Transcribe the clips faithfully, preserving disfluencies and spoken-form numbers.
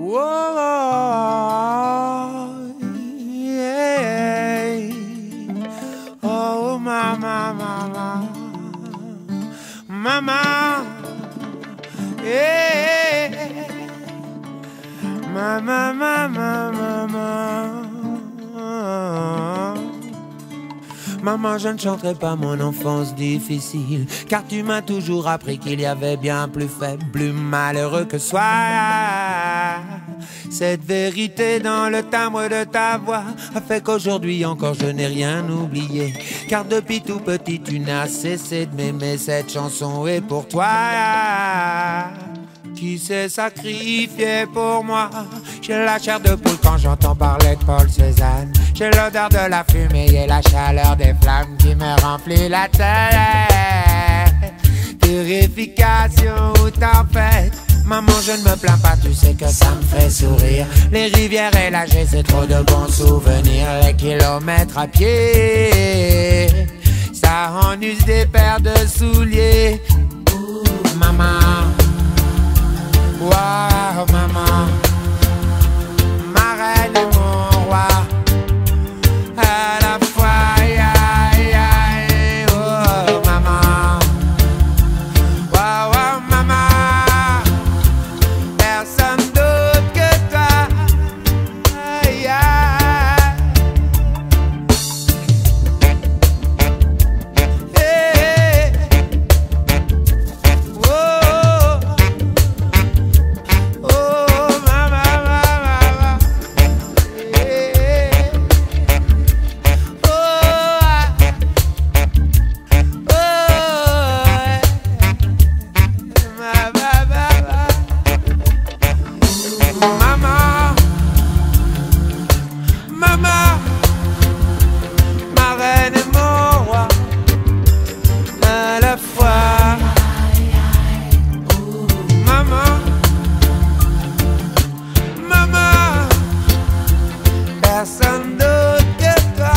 Whoa, yeah. Oh, mama, mama, mama, yeah. Mama, mama, mama. Maman, je ne chanterai pas mon enfance difficile, car tu m'as toujours appris qu'il y avait bien plus faible, plus malheureux que soi. Cette vérité dans le timbre de ta voix a fait qu'aujourd'hui encore je n'ai rien oublié, car depuis tout petit tu n'as cessé de m'aimer. Cette chanson est pour toi, qui s'est sacrifié pour moi. J'ai la chair de poule quand j'entends parler de Paul Cézanne. J'ai l'odeur de la fumée et la chaleur des flammes qui me remplit la tête. Purification ou tempête, maman, je ne me plains pas, tu sais que ça me fait sourire. Les rivières et la G, c'est trop de bons souvenirs. Les kilomètres à pied, ça en use des paires de souliers. Ouh, maman, wow, maman, ma reine et mon roi, à la fois, aïe, aïe, oh, maman, wow, wow, maman, personne d'autre que toi, aïe, aïe, hey, oh, oh, mama, mama, hey, oh, oh, mama, mama, mama, ma reine et mon roi, à la fois. Maman, maman, personne d'autre que toi.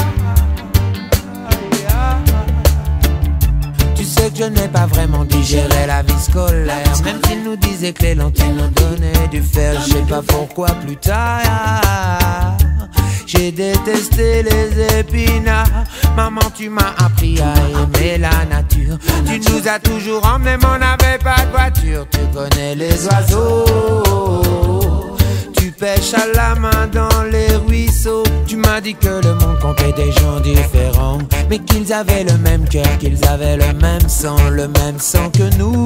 Tu sais que je n'ai pas vraiment digéré la vie scolaire, même s'ils nous disaient que les lentilles nous donnaient du fer. Je sais pas pourquoi plus tard j'ai détesté les épinards. Maman, tu m'as appris à aimer la nature. Tu nous as toujours emmenés, mais on n'avait pas de voiture. Tu connais les oiseaux, tu pêches à la main dans les ruisseaux. Tu m'as dit que le monde comptait des gens différents, mais qu'ils avaient le même cœur, qu'ils avaient le même sang, le même sang que nous.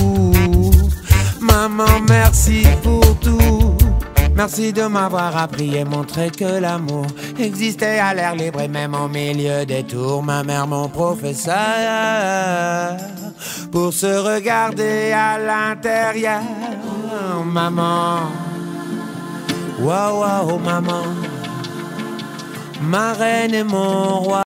Maman, merci pour tout. Merci de m'avoir appris et montré que l'amour existait à l'air libre et même au milieu des tours. Ma mère, mon professeur, pour se regarder à l'intérieur. Oh, maman, wow, wow, maman, ma reine et mon roi.